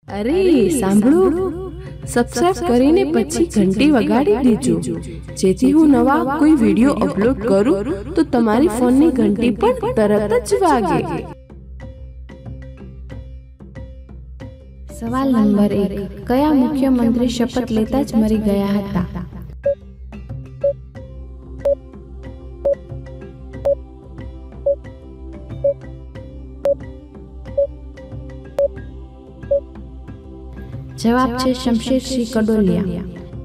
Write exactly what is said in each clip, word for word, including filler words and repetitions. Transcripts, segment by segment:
અરે સાંભળો, સબસ્ક્રાઇબ કરીને પછી ઘંટી વગાડી દેજો, જેથી હું નવા કોઈ વિડિયો અપલોડ કરું તો તમારી ફોનની ઘંટી પણ તરત જ વાગે। સવાલ નંબર એક, કયા મુખ્યમંત્રી શપથ લેતા જ મરી ગયા હતા? જવાબ છે શમશેરસિંહ કડોલિયા।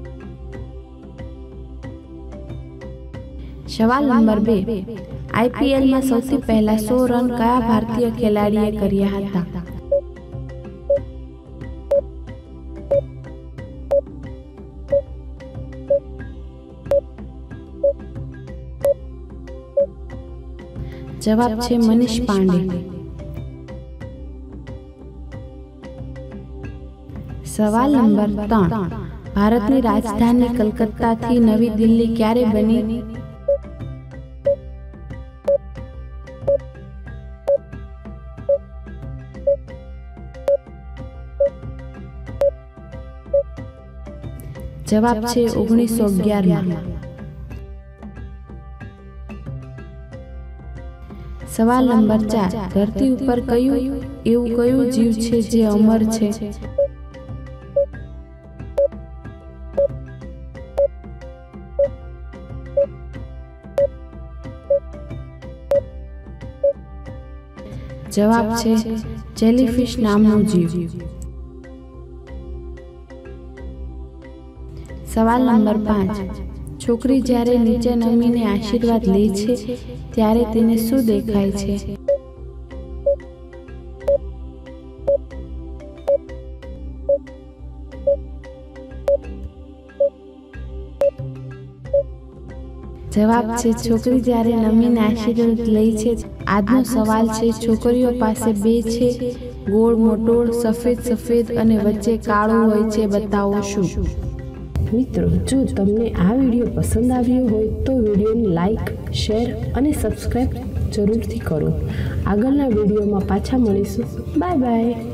સવાલ નંબર બે, આઈપીએલમાં સૌથી પહેલા સો રન કયા ભારતીય ખેલાડીએ કર્યા હતા? જવાબ છે મનીષ પાંડે। સવાલ નંબર ત્રણ, ભારતની રાજધાની કલકત્તાથી નવી દિલ્હી ક્યારે બની? જવાબ છે ઓગણીસો અગિયાર માં। સવાલ નંબર ચાર, ધરતી ઉપર કયું એવું કયું જીવ છે જે અમર છે? જવાબ છે જેલીફિશ નામનું જીવ। સવાલ નંબર પાંચ, છોકરી જ્યારે નીચે નમીને આશીર્વાદ લે છે ત્યારે તેને શું દેખાય છે? જવાબ છે છોકરી જ્યારે નમીને આશીર્વાદ લે છે। આજનો સવાલ છે, છોકરીઓ પાસે બે છે, ગોળ મોટોળ, સફેદ સફેદ અને વચ્ચે કાળું હોય છે, બતાવો શું? મિત્રો, જો તમને આ વિડીયો પસંદ આવ્યો હોય તો વિડીયોને લાઈક, શેર અને સબસ્ક્રાઇબ જરૂરથી કરો। આગળના વિડીયોમાં પાછા મળીશું। Bye by.